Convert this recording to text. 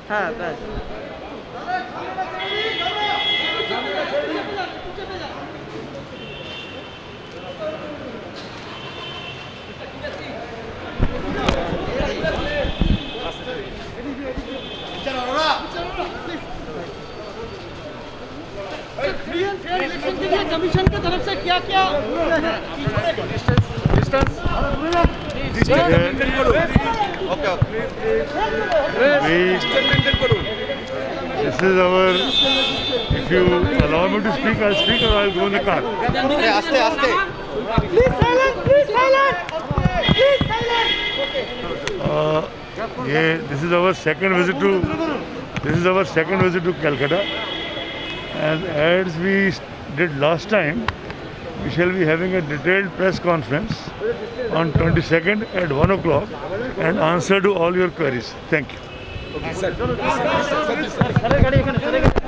हाँ बस। इलेक्शन के लिए कमीशन की तरफ से क्या क्या This is our, if you allow me to speak, I'll speak or I'll go in the car. आस्ते आस्ते। Please silent please silent please silent This is our second visit to Calcutta, and as we did last time, we shall be having a detailed press conference on 22nd at 1 o'clock and answer to all your queries. Thank you. Sir